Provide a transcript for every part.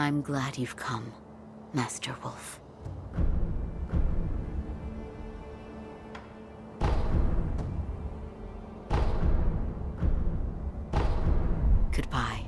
I'm glad you've come, Master Wolf. Goodbye.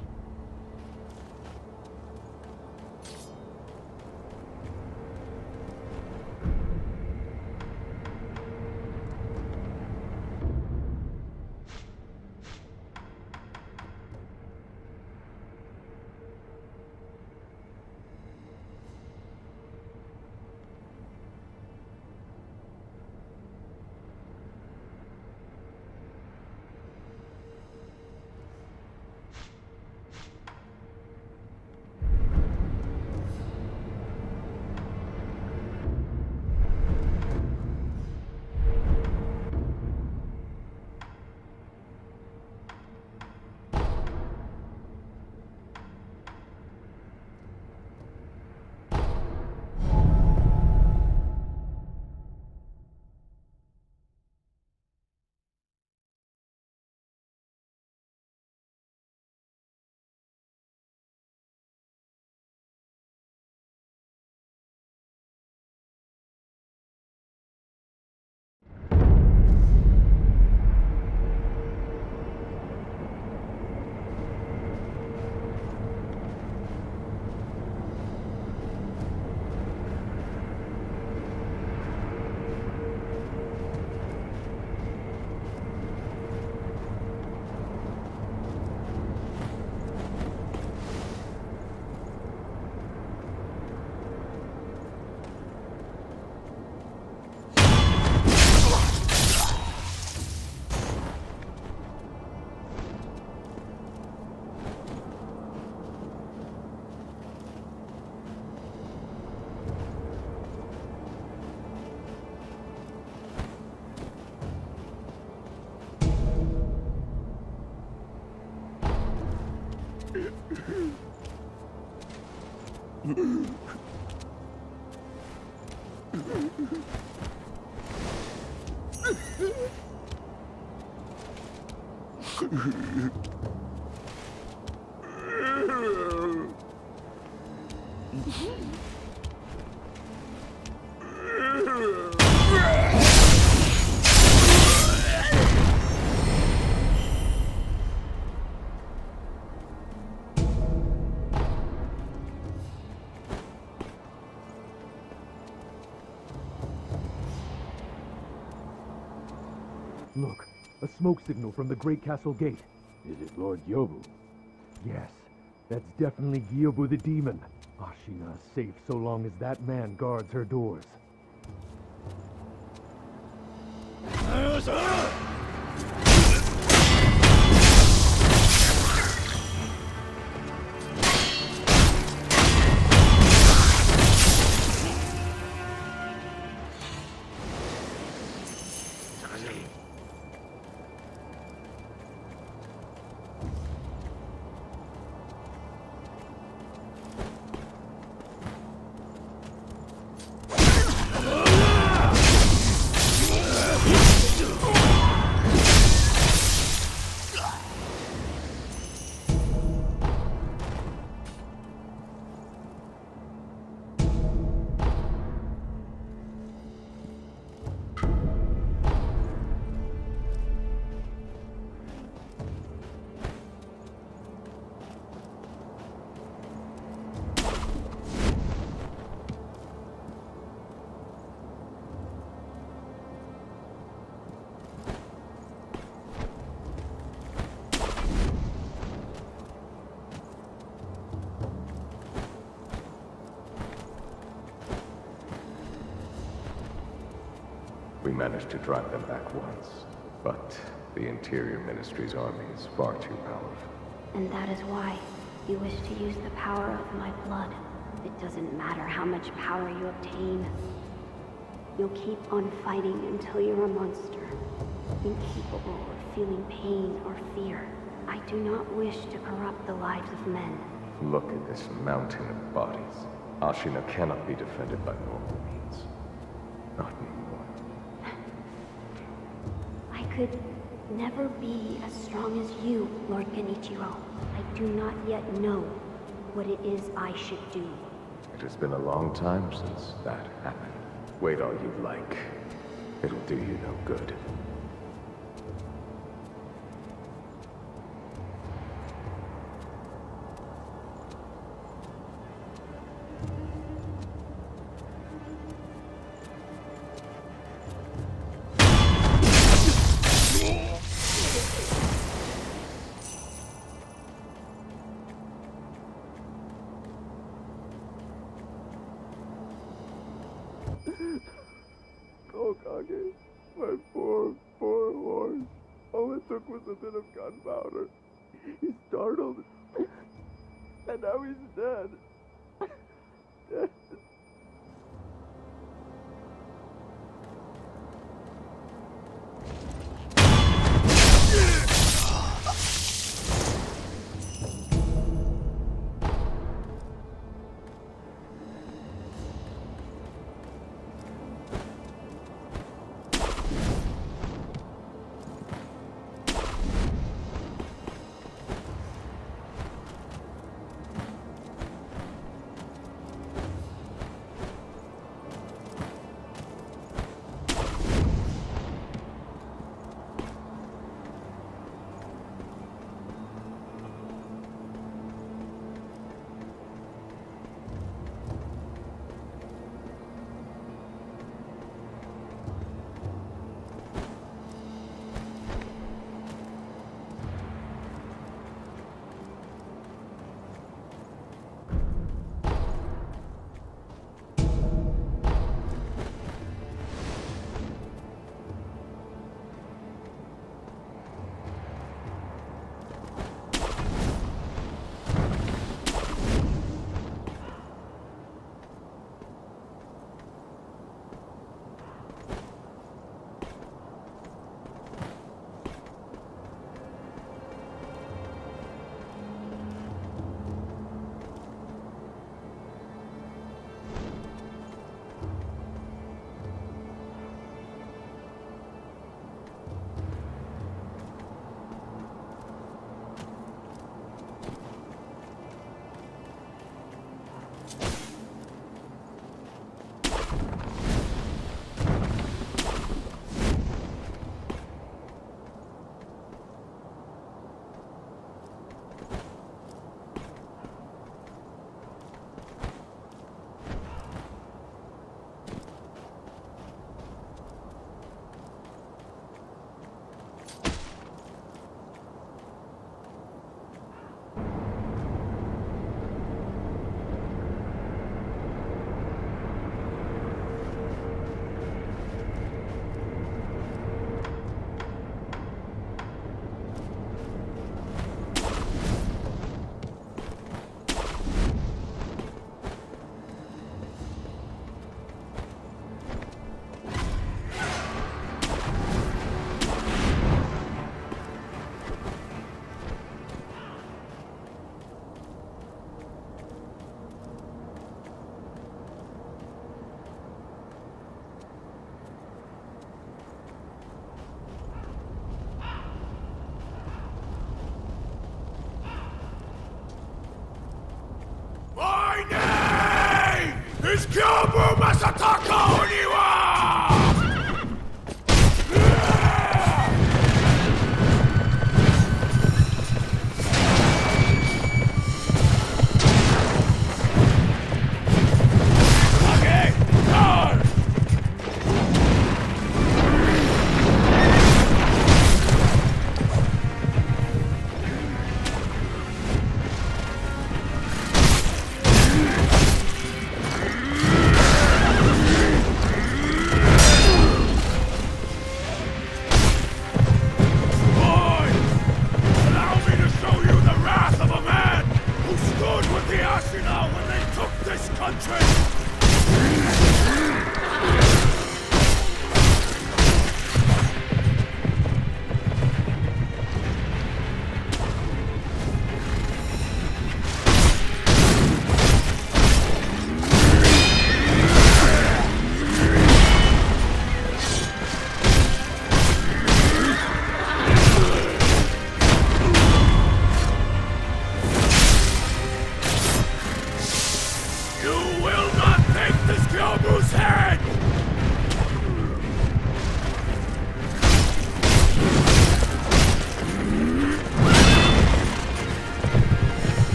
Look, a smoke signal from the Great Castle Gate. Is it Lord Yobu? Yes, that's definitely Gyobu the demon. Ashina is safe so long as that man guards her doors. We managed to drive them back once, but the Interior Ministry's army is far too powerful. And that is why you wish to use the power of my blood. It doesn't matter how much power you obtain. You'll keep on fighting until you're a monster, incapable of feeling pain or fear. I do not wish to corrupt the lives of men. Look at this mountain of bodies. Ashina cannot be defended by normal means. Not anymore. I could never be as strong as you, Lord Genichiro. I do not yet know what it is I should do. It has been a long time since that happened. Wait all you like. It'll do you no good. Kokage, my poor horse. All it took was a bit of gunpowder. He startled, and now he's dead. Dead.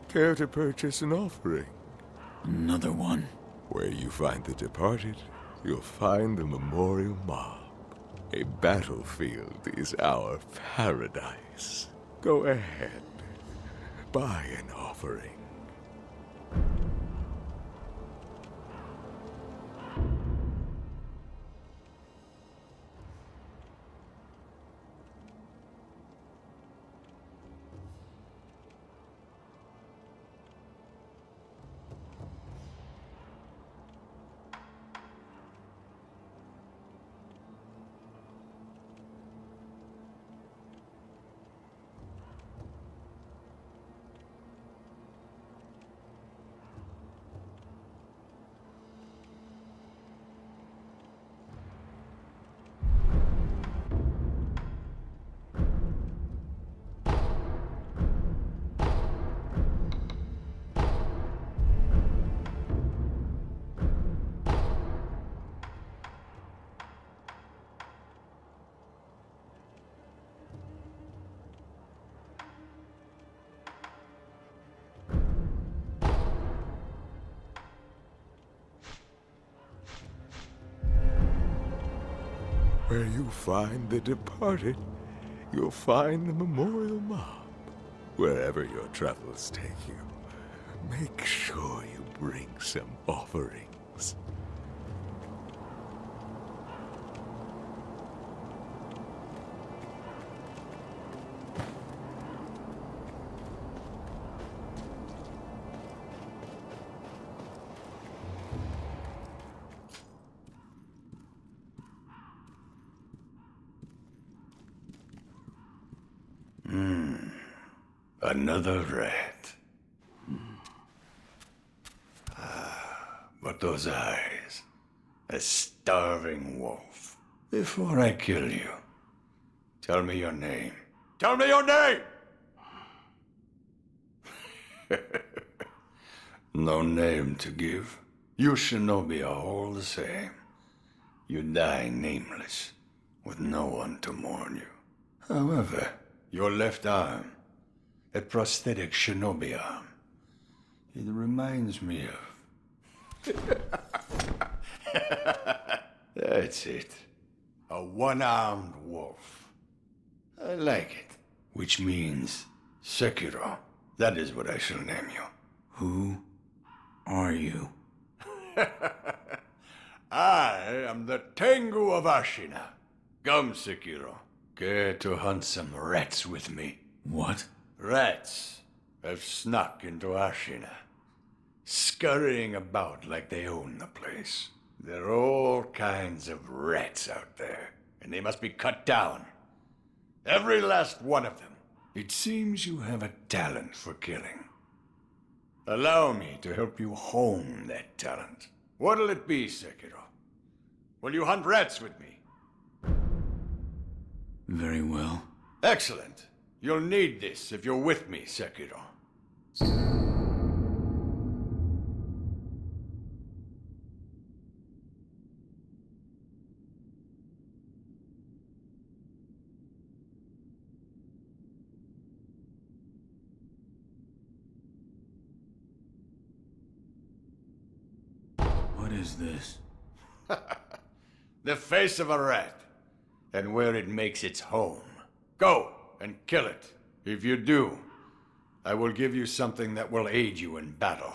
Care to purchase an offering? Another one. Where you find the departed, you'll find the memorial mob. A battlefield is our paradise. Go ahead. Buy an offering. Where you find the departed, you'll find the memorial mob. Wherever your travels take you, make sure you bring some offerings. Another rat. But those eyes. A starving wolf. Before I kill you, tell me your name. Tell me your name! No name to give. You shinobi are all the same. You die nameless, with no one to mourn you. However, your left arm, a prosthetic shinobi arm, it reminds me of... That's it. A one-armed wolf. I like it. Which means Sekiro. That is what I shall name you. Who are you? I am the Tengu of Ashina. Come, Sekiro. Care to hunt some rats with me? What? Rats have snuck into Ashina, scurrying about like they own the place. There are all kinds of rats out there, and they must be cut down. Every last one of them. It seems you have a talent for killing. Allow me to help you hone that talent. What'll it be, Sekiro? Will you hunt rats with me? Very well. Excellent. You'll need this if you're with me, Sekiro. What is this? The face of a rat, and where it makes its home. Go and kill it. If you do, I will give you something that will aid you in battle.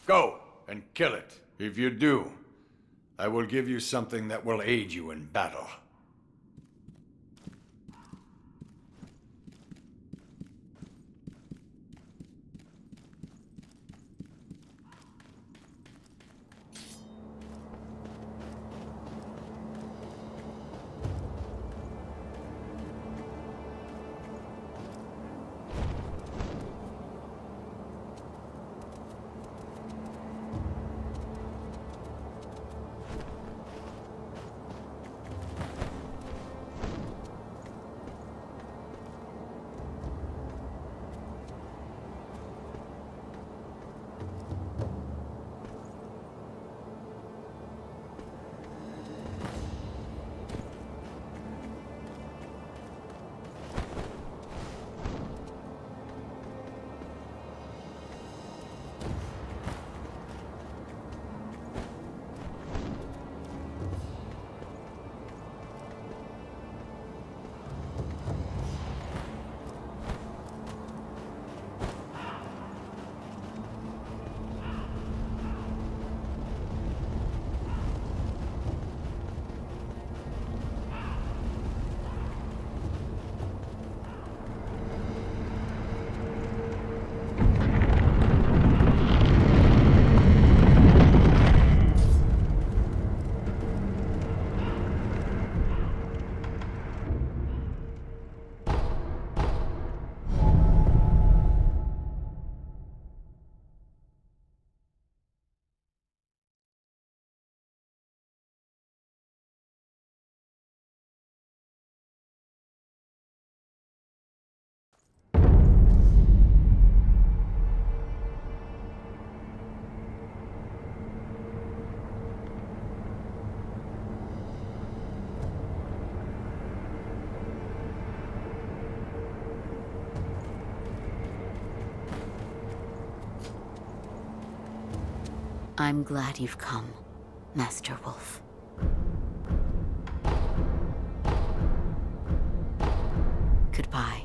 Go and kill it. If you do, I will give you something that will aid you in battle. I'm glad you've come, Master Wolf. Goodbye.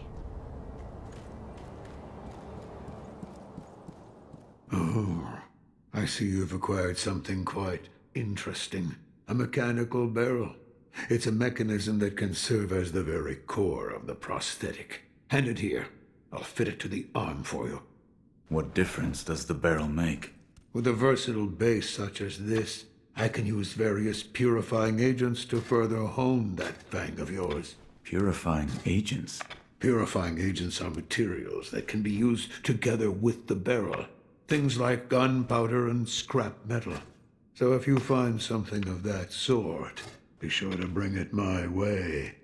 Oh, I see you've acquired something quite interesting. A mechanical barrel. It's a mechanism that can serve as the very core of the prosthetic. Hand it here. I'll fit it to the arm for you. What difference does the barrel make? With a versatile base such as this, I can use various purifying agents to further hone that fang of yours. Purifying agents? Purifying agents are materials that can be used together with the barrel. Things like gunpowder and scrap metal. So if you find something of that sort, be sure to bring it my way.